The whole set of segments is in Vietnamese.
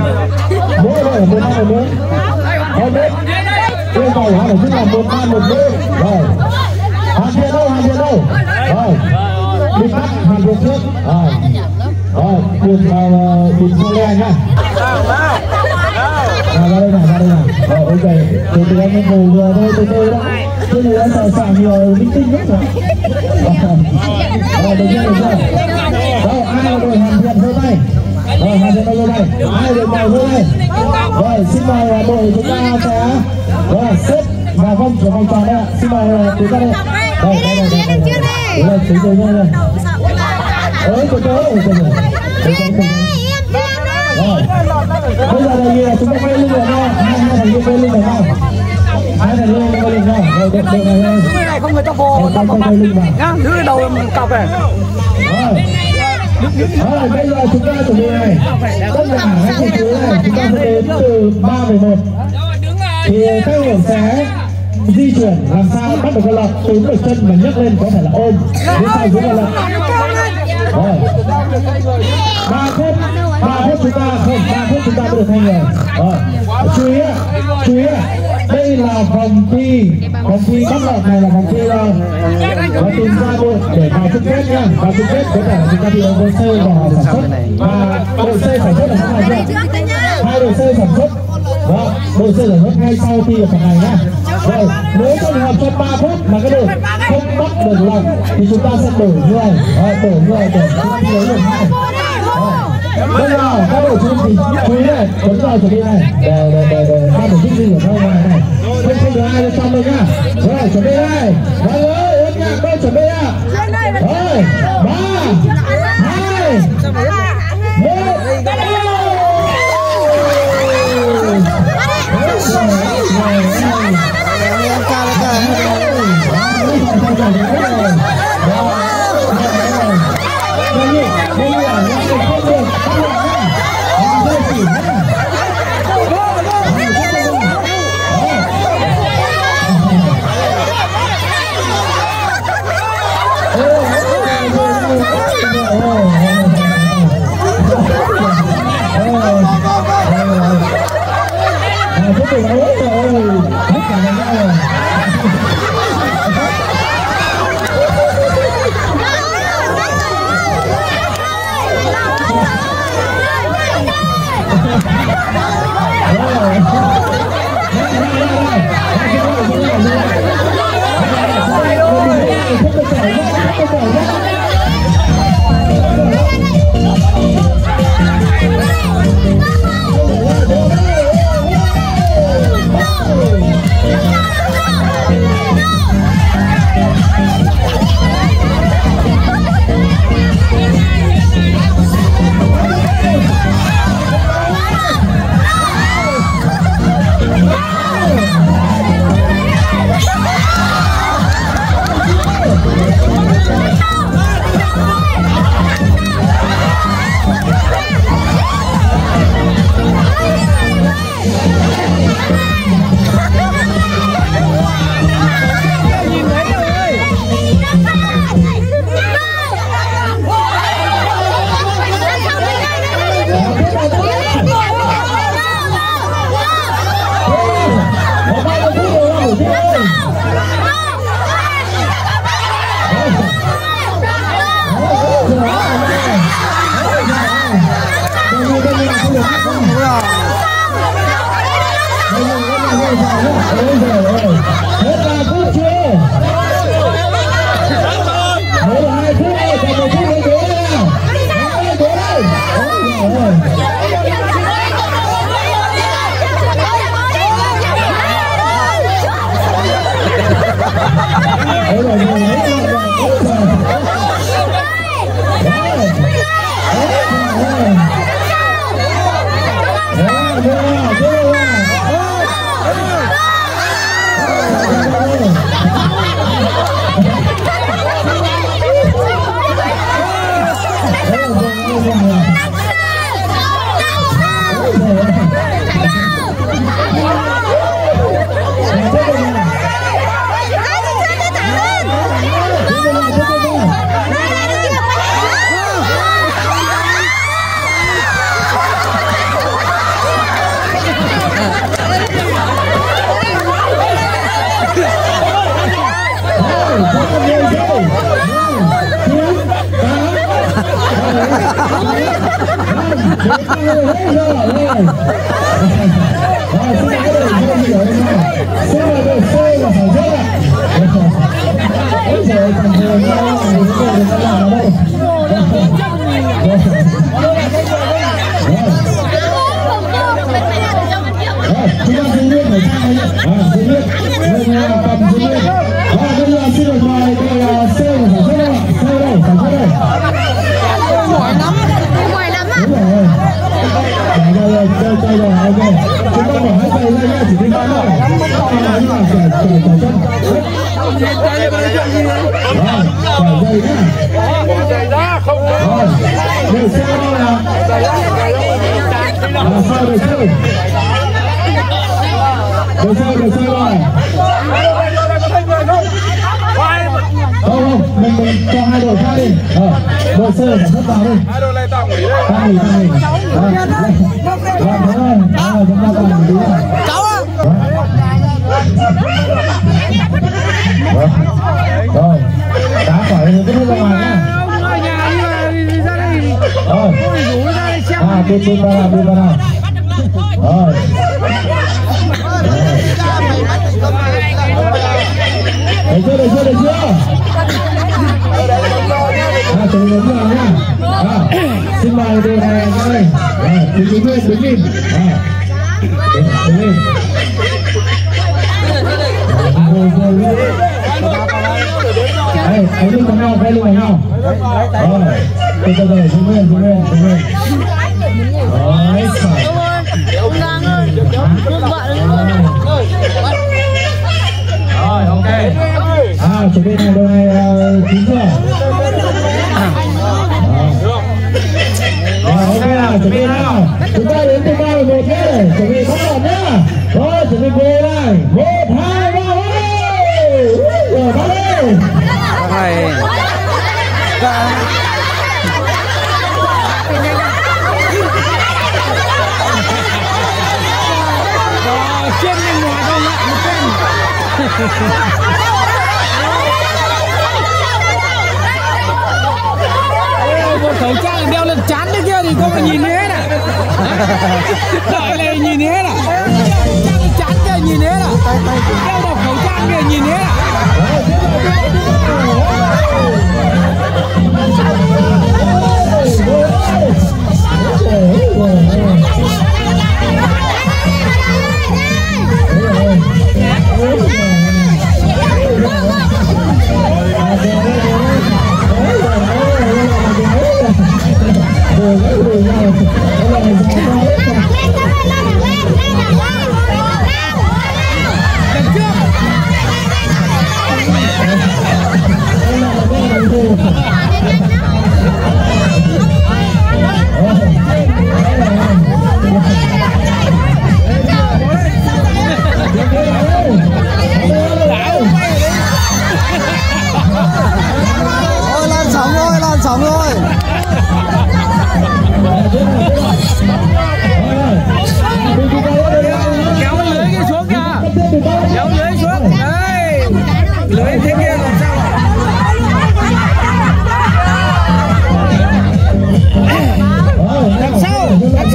Mỗi rồi 1-2 1 2 mét. Yêu cầu họ phải là 1-3 1 mét. Rồi. Hàn Việt đâu? Rồi. Đi bắt Hàn Việt trước. Rồi. Được bịt con le nhá. Ra đây nào. Rồi ok. Từ anh ngồi vừa thôi từ từ đó. Chứ người anh sợ sảng nhiều linh tinh nhất rồi. Rồi được chưa? Đâu ai là đội Hàn Việt vỗ tay. Rồi Hàn Việt vỗ tay. Ai đội màu vỗ tay. Rồi xin mời đội chúng ta sẽ xếp vào vòng tròn đây ạ. Xin mời chúng ta đây. Đây. Tính từ nhau đây. Từ từ. Rồi. Bây giờ là chúng ta quay lưng vào nhau. Hai thành viên quay lưng vào nhau. Hai thành viên quay lưng vào nhau. Rồi, được này. Cái này không người ta vô. Ta quay lưng vào. Nhá, giữ đầu cọc này. Rồi, bây giờ chúng ta chuẩn bị này. Tất cả các thành viên này chúng ta sẽ đến từ 3 về 1. Thì các hưởng sẽ di chuyển làm sao bắt được con lợn, túm được chân và nhấc lên, có thể là ôm đến sau dưới con lợn. Rồi 3 phút chúng ta mới được thay người. Rồi chú ý đây là vòng thi bắt lợn này là vòng thi và tìm ra đội để vào chung kết nha. Vào chung kết có thể chúng ta thi đấu đội C và sản xuất, và đội C sản xuất là thế này chưa? 2 đội C sản xuất. Đó, đội C sản xuất ngay sau thi ở phần này nhá. Rồi nếu trong hợp trong 3 phút mà cái đội không bắt được lợn thì chúng ta sẽ đổi người để thi đấu lần 2. Bây giờ các đội chung thì chú ý này, tuấn vào chuẩn bị này để ba tổ chức gì ở trong này. Không được ai lên trong đâu nhá. Rồi chuẩn bị đây. Mọi người ơi, ướt nhạc tôi chuẩn bị ạ. Rồi 3 2 Mình cho hai đội khác đi. Đội C sản xuất vào đi. Hai đội này tạm nghỉ đây. Tạm nghỉ. Chúng ta tạm nghỉ. Cháu à. Rồi. Đá khỏi thì cứ ra ngoài nhá. Rồi. Đi vào nào. Rồi. Được chưa? Chuẩn bị đứng nhá. Xin mời đội này đây. Đứng lên. Đứng lên. Anh đi cùng nhau, quay lưng vào nhau. Rồi. Từ từ, đứng lên. Rồi, phải. Rồi, ok. Chuẩn bị này, đội này chín chưa? Rồi, ok nào, chuẩn bị nào. Chúng ta đến từ 3 và 1 nhé. Chuẩn bị bắt đầu nhá. Rồi, chuẩn bị về đây. 1, 2, 3, rồi, bắt đầu. Trên bên ngoài không lại một bên. Một khẩu trang đeo lên trán thế kia thì không phải nhìn hết à? Đợi này nhìn hết à? Trang lên trán kia nhìn hết à? Đeo một khẩu trang kia nhìn hết à? Lan sóng rồi. Kéo lưới kia xuống kìa. Kéo lưới xuống. Đây. Lưới thế kia làm sao? Đằng sau.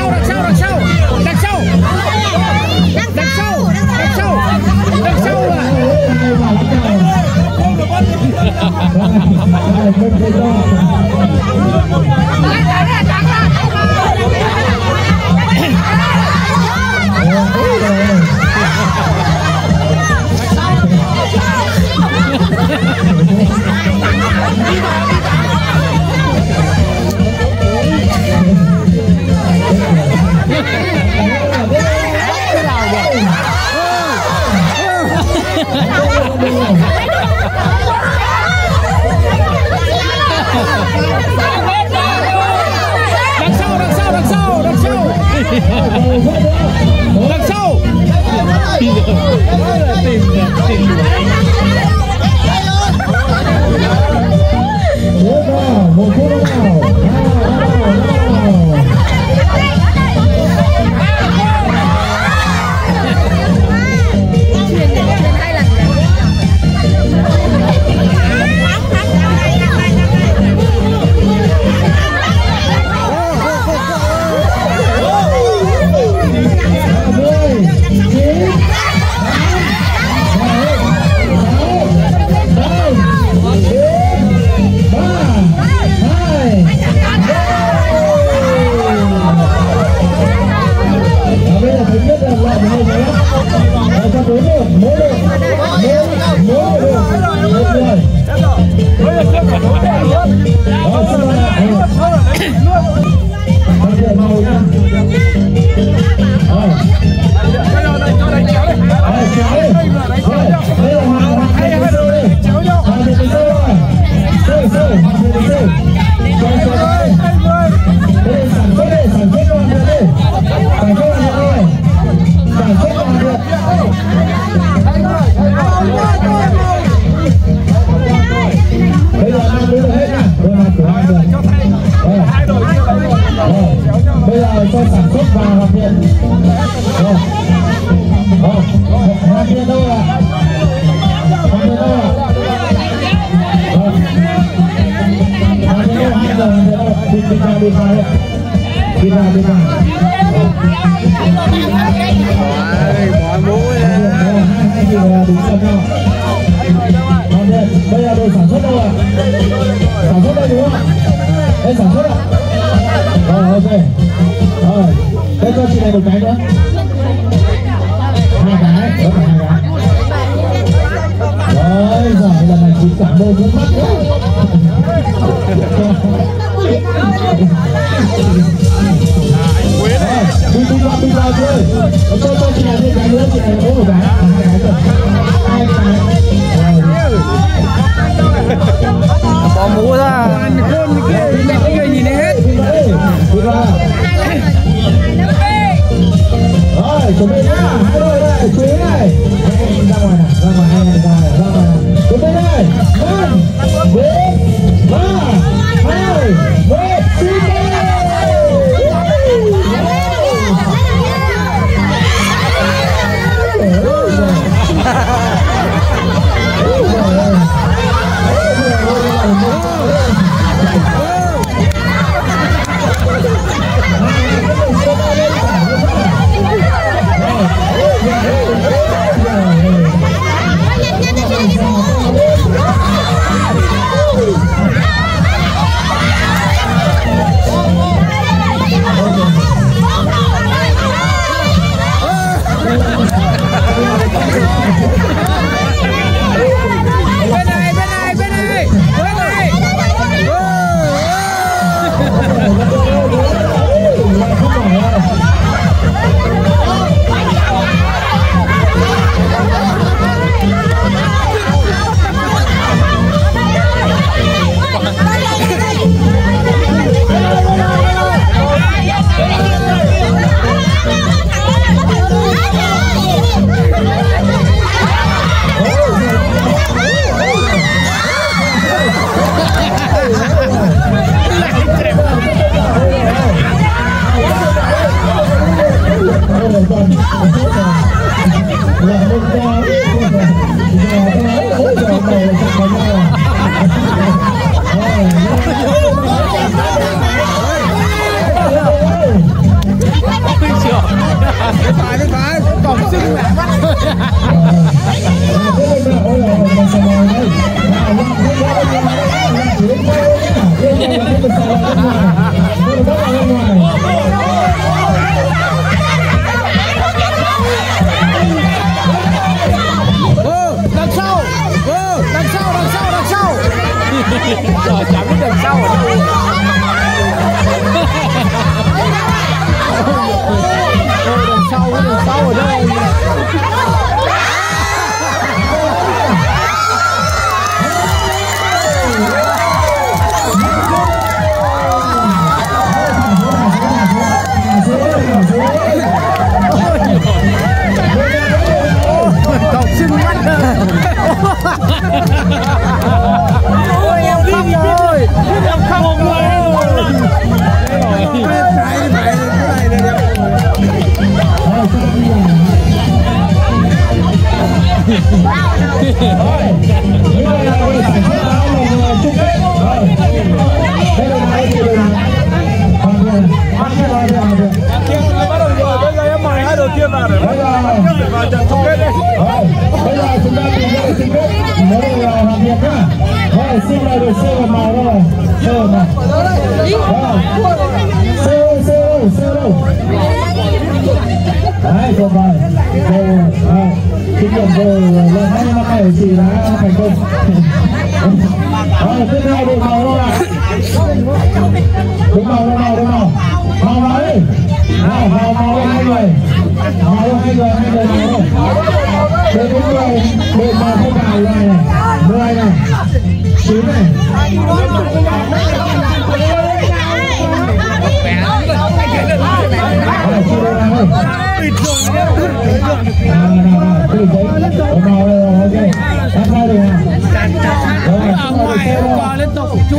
Đằng sau. đồng loạt như thế cho 4 đường mỗi đường một người bây giờ cho sản xuất và hoàn thiện hoàn thiện đâu ạ hoàn thiện đâu ạ đi ra Bỏ mũi bây giờ đội sản xuất đâu ạ sản xuất đây đúng không đây sản xuất ạ ok rồi đây cho chị này một cái nữa 2 cái đó phải 2 cái rồi giờ lần này chị cảm ơn nước mắt nữa đi ra chơi cho chị này một cái nữa chị này có một cái 2 cái bỏ mũi ra. Cái nhìn hết. Rồi, chuẩn bị nhá, 2 đôi đây, chú ý này. Ra ngoài nào, ra ngoài nào. Chuẩn bị đây, 5, 4, 3, 2, 1, xin Trời chẳng biết đằng sau ở đâu. Đằng sau ở đâu. Cậu xinh mắt. Ôi em khóc rồi. Em khóc rồi. Bây giờ em mời hai đội kia vào để vào trận chung kết đây. Bây giờ chúng ta tìm ra chung kết mới là hoàn thiện nhá. Rồi xin mời đội sơ màu rồi. Sơ màu. Sơ đâu? Đấy, tuyệt vời. Kinh nghiệm rồi lên hai năm này chị đã thành công. Tiếp theo đội màu đâu ạ? Đúng màu màu đi. Màu hai người. Màu hai người. Đây đúng rồi, đội màu không vào này. 10 này. 9 này. Liên tục chú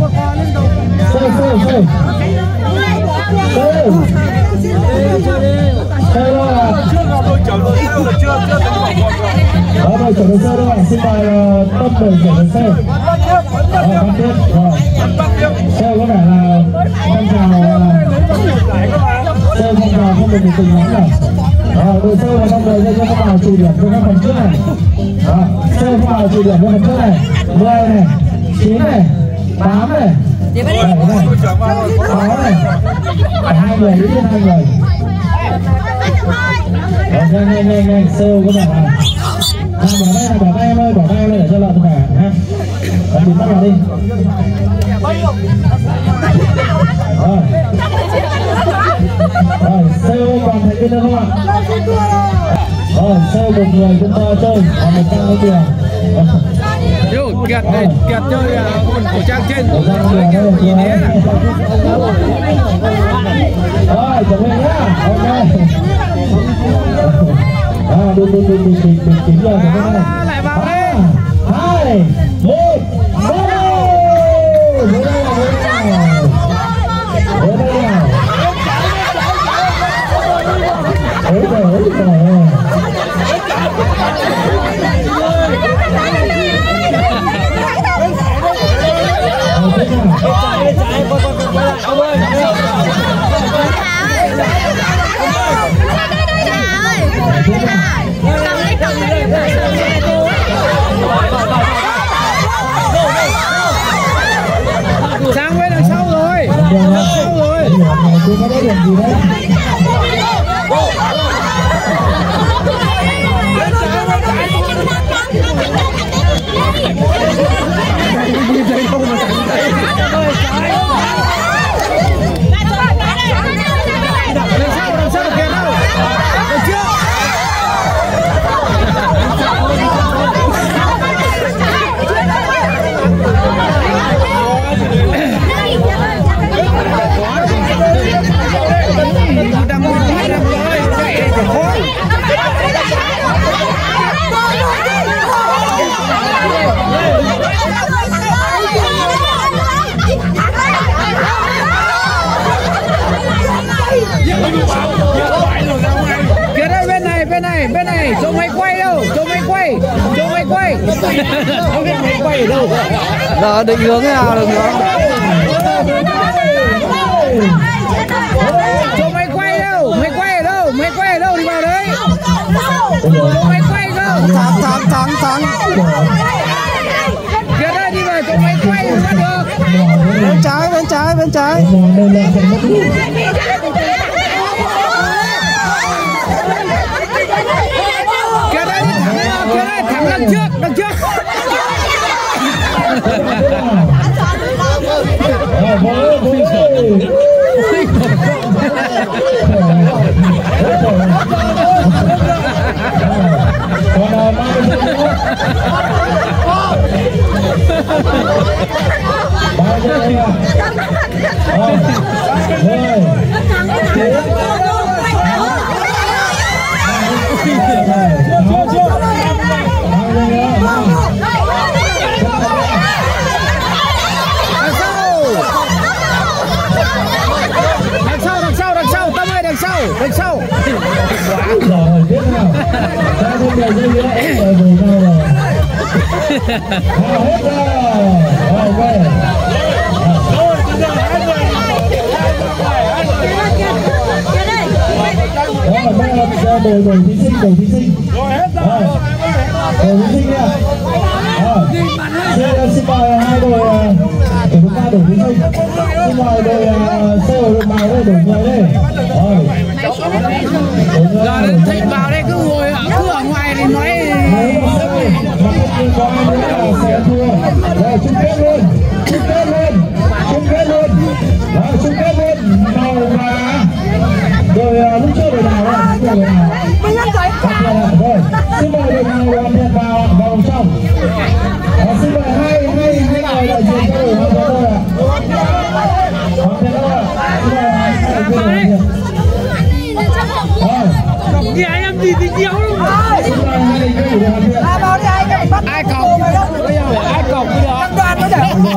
rồi chuẩn bị sơ đâu ạ, xin mời Tâm Đường chuẩn bị sơ. Văn Tiếp, sơ có vẻ là phong trào không được tình lắm rồi. Đội sơ và Tâm Đường cho các vào chủ điểm cho các phần trước này. Sơ vào chủ điểm cho phần trước này, 10 này, 9 này, 8 này, 7 này, 6 này, 2 người, ít nhất 2 người. Nhanh, sơ có vẻ là bỏ tay em ơi, để cho lợn khỏe ha. Bịt mắt vào đi. Rồi, sơ còn thành viên nữa không ạ? Sơ một người cũng chơi, còn 100 cái tiền. Kiệt chơi quần khẩu trang trên nhìn thế này. Rồi, chuẩn bị nhá. Ok. Đúng rồi rồi. Lại vào đi. 2, 1, go! Sang bên đằng sau rồi. Tôi có đấy điểm gì đấy. Đằng sau kìa đâu. Đằng trước. Kia đây bên này, chỗ máy quay đâu, chỗ máy quay. Không biết máy quay ở đâu. Đó, định hướng thế nào được không? Chỗ máy quay đâu, máy quay ở đâu thì vào đấy. Chỗ máy quay đâu. Thắng. Kia đây đi vào chỗ máy quay thì bắt được. Bên trái. Kia đây thẳng đằng trước. Đằng sau. Rồi, tiếp nào. Ra không để dây nữa. Rồi, về rồi. Hết rồi. Ok. Đó là đội thí sinh, đội thí sinh. Đội thí sinh nha. Xin mời hai đội chúng ta đội thí sinh. Xin mời đội sơ đội màu đây, đội người đây. Giờ thịt vào đây cứ ngồi cứ ở ngoài thì nói có ai nữa là sẽ thua. Rồi chung kết luôn, chung kết luôn, chung kết luôn. Rồi chung kết luôn. Màu và rồi lúc trước đội nào đó, đội nào. Rồi xin mời đội nào hoàn thiện vào vòng trong. Xin mời hai người đại diện cho đội hoàn thiện thôi ạ. Hoàn thiện thôi ạ. Xin mời hai người đại diện. Nhà em gì thì nhiều luôn. Ai cọc bây giờ ai cọc bây giờ hai người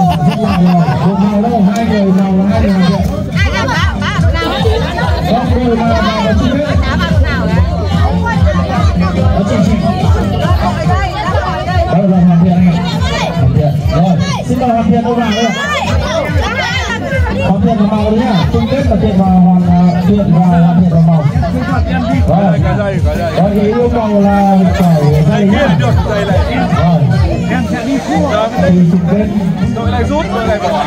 nào hai người ai làm bá nào đó là hoàn thiện này. Rồi xin mời hoàn thiện đâu vào đây. Hoàn thiện vào màu đấy nhá. Chung kết là tiện vào hoàn thiện và hoàn thiện vào màu. Rồi có ý yêu cầu là phải dây nhá. Rồi thì chung kết đội này rút, đội này bỏ.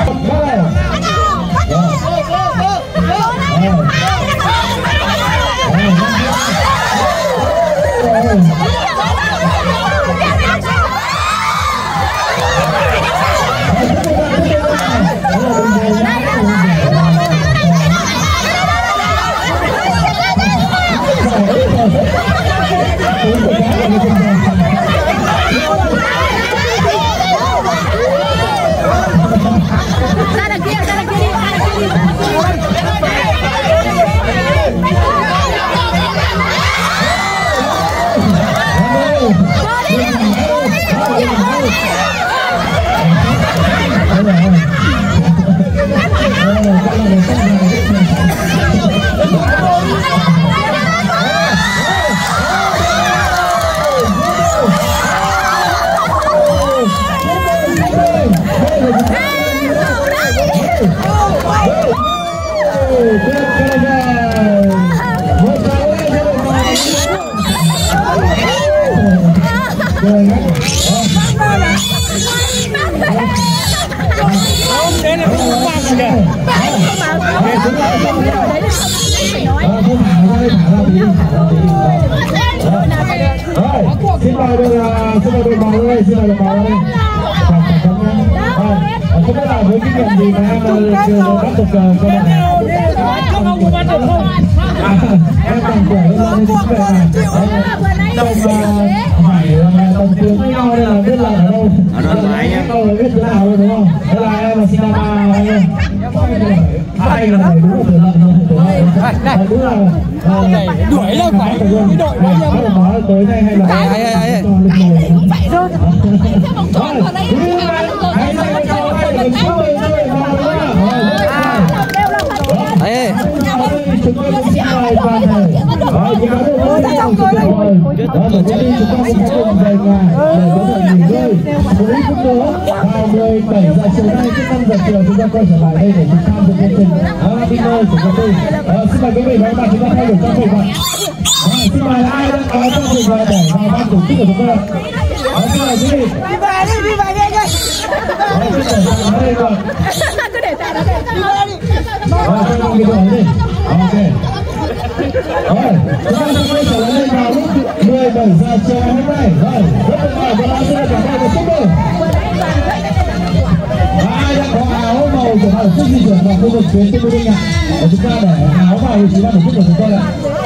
Xin mời đội màu đây, xin mời đội màu đây. Không biết là với kinh nghiệm gì mà em chưa bắt được con này. Em còn tuổi hơn nên xin về đồng tướng với nhau nên là biết là ở đâu. Đâu biết thế nào rồi đúng không? Thế là em là sinh năm 3 anh em. Hai là đúng là tuổi lợn rồi. Đúng là đuổi đâu phải cái đội bao nhiêu nói tối nay hay là vậy thôi. Chúng ta quay trở lại đây để chúng ta tham dự chương trình dinner của công ty. Xin mời quý vị và các bạn chúng ta thay đổi trang phục ạ. Xin mời ai đang có trang phục để vào ban tổ chức của chúng ta. Xin mời quý vị. Đi về đi anh. Cứ để tại đó đây. Cho con cái đội đi. Ok. Rồi, chúng ta sẽ quay trở lại đây vào lúc 17 giờ chiều hôm nay. Rồi, rất tuyệt vời, các bạn sẽ cảm ơn một chút nữa. Ai đang có áo màu của họ, chút di chuyển vào khu vực phía trên building ạ. Chúng ta để áo vào vị trí ban tổ chức của chúng tôi ạ.